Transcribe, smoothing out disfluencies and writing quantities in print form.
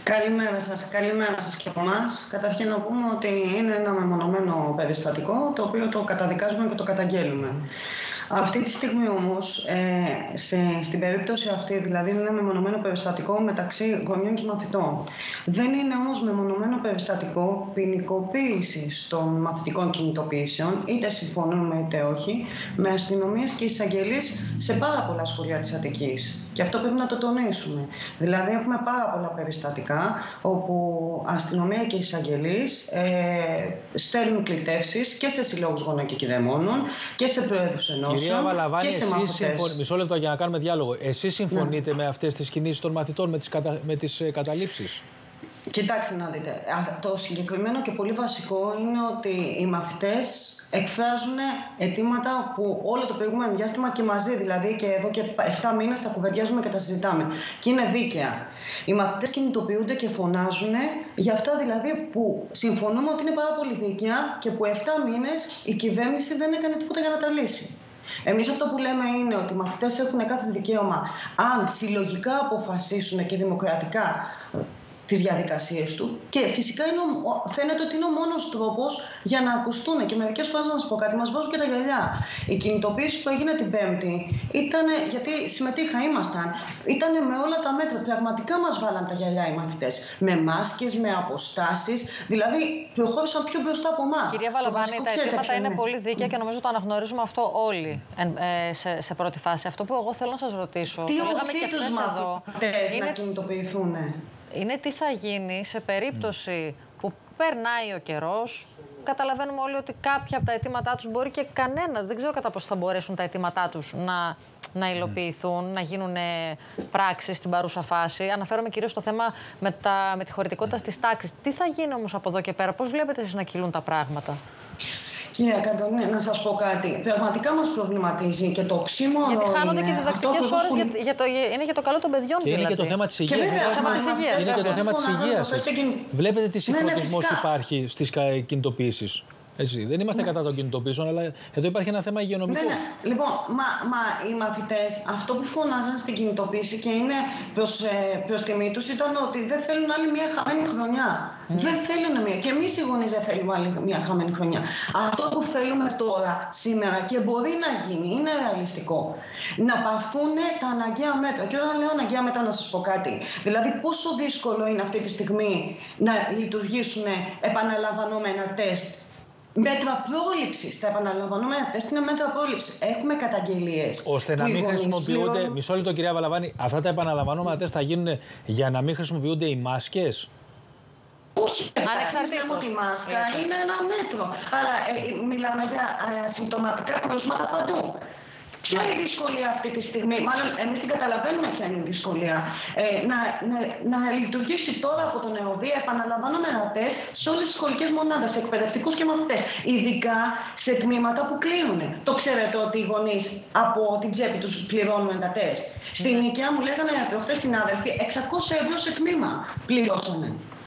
Καλημέρα σας και από εμάς. Καταρχήν να πούμε ότι είναι ένα μεμονωμένο περιστατικό το οποίο το καταδικάζουμε και το καταγγέλουμε. Αυτή τη στιγμή όμως, στην περίπτωση αυτή, δηλαδή είναι ένα μεμονωμένο περιστατικό μεταξύ γονιών και μαθητών. Δεν είναι όμως μεμονωμένο περιστατικό ποινικοποίησης των μαθητικών κινητοποιήσεων, είτε συμφωνούμε είτε όχι, με αστυνομίες και εισαγγελείς σε πάρα πολλά σχολεία της Αττικής. Και αυτό πρέπει να το τονίσουμε. Δηλαδή έχουμε πάρα πολλά περιστατικά όπου αστυνομία και εισαγγελείς στέλνουν κλητεύσεις και σε συλλόγους γονέων και κηδεμόνων και σε προέδρους ενώσεων. Κυρία Βαλαβάνη, μισό λεπτό για να κάνουμε διάλογο. Εσείς συμφωνείτε με αυτές τις κινήσεις των μαθητών, με τις καταλήψεις? Κοιτάξτε να δείτε. Το συγκεκριμένο και πολύ βασικό είναι ότι οι μαθητές εκφράζουν αιτήματα που όλο το προηγούμενο διάστημα και μαζί, δηλαδή και εδώ και 7 μήνες τα κουβεντιάζουμε και τα συζητάμε. Και είναι δίκαια. Οι μαθητές κινητοποιούνται και φωνάζουν για αυτά δηλαδή που συμφωνούμε ότι είναι πάρα πολύ δίκαια και που 7 μήνες η κυβέρνηση δεν έκανε τίποτα για να τα λύσει. Εμείς αυτό που λέμε είναι ότι οι μαθητές έχουν κάθε δικαίωμα, αν συλλογικά αποφασίσουν και δημοκρατικά τις διαδικασίες του, και φυσικά φαίνεται ότι είναι ο μόνος τρόπος για να ακουστούν. Και μερικές φορές, να σας πω κάτι, μας βάζουν και τα γυαλιά. Η κινητοποίηση που έγινε την Πέμπτη ήταν, γιατί συμμετείχα, ήταν με όλα τα μέτρα. Πραγματικά μας βάλαν τα γυαλιά οι μαθητές. Με μάσκες, με αποστάσεις, δηλαδή προχώρησαν πιο μπροστά από εμάς. Κυρία Βαλαβάνη, τα αιτήματα είναι πολύ δίκαια και νομίζω το αναγνωρίζουμε αυτό όλοι σε πρώτη φάση. Αυτό που εγώ θέλω να σας ρωτήσω. Τι οθεί τους μαθητές να κινητοποιηθούν? Είναι τι θα γίνει σε περίπτωση που περνάει ο καιρός. Καταλαβαίνουμε όλοι ότι κάποια από τα αιτήματά τους μπορεί και κανένα, δεν ξέρω κατά πόσο θα μπορέσουν τα αιτήματά τους να υλοποιηθούν, να γίνουν πράξεις στην παρούσα φάση. Αναφέρομαι κυρίως στο θέμα με τη χωρητικότητα στις τάξεις. Τι θα γίνει όμως από εδώ και πέρα, πώς βλέπετε εσείς να κυλούν τα πράγματα? Κυρία Καντονέ, να σας πω κάτι. Πραγματικά μας προβληματίζει και το οξύμορο. Γιατί χάνονται και διδακτικές ώρες, είναι για το καλό των παιδιών. Και είναι και το θέμα της υγείας. Είναι και το θέμα της υγείας. Βλέπετε τι συγχρονισμός υπάρχει στις κινητοποιήσεις. Έτσι. Δεν είμαστε κατά των κινητοποιήσεων, αλλά εδώ υπάρχει ένα θέμα υγειονομικό. Ναι. Λοιπόν, οι μαθητές αυτό που φωνάζαν στην κινητοποίηση και είναι προς τιμή τους ήταν ότι δεν θέλουν άλλη μια χαμένη χρονιά. Δεν θέλουν μια. Και εμείς οι γονείς δεν θέλουμε άλλη μια χαμένη χρονιά. Αυτό που θέλουμε τώρα, σήμερα, και μπορεί να γίνει, είναι ρεαλιστικό, να πάρθουν τα αναγκαία μέτρα. Και όταν λέω αναγκαία μέτρα, να σας πω κάτι. Δηλαδή, πόσο δύσκολο είναι αυτή τη στιγμή να λειτουργήσουν επαναλαμβανόμενα τεστ. Μέτρα πρόληψης. Τα επαναλαμβανόμενα τεστ είναι μέτρα πρόληψης. Έχουμε καταγγελίες. Ώστε να μην χρησιμοποιούνται. Μισό λεπτό, κυρία Βαλαβάνη. Αυτά τα επαναλαμβανόμενα τεστ θα γίνουν για να μην χρησιμοποιούνται οι μάσκες? Όχι, ανεξαρτήτως. Ότι η μάσκα είναι ένα μέτρο. Αλλά μιλάμε για συμπτωματικά κρούσματα παντού. Ποια είναι η δυσκολία αυτή τη στιγμή? Μάλλον εμείς την καταλαβαίνουμε ποια είναι η δυσκολία. Να λειτουργήσει τώρα από τον ΕΟΔΗ επαναλαμβανόμενα τεστ σε όλες τις σχολικές μονάδες, σε εκπαιδευτικούς και μαθητές. Ειδικά σε τμήματα που κλείνουν. Το ξέρετε ότι οι γονείς από την τσέπη τους πληρώνουν τα τεστ? Στην οικία μου λέγανε προχθές συνάδελφοι 600 ευρώ σε τμήμα πληρώσανε.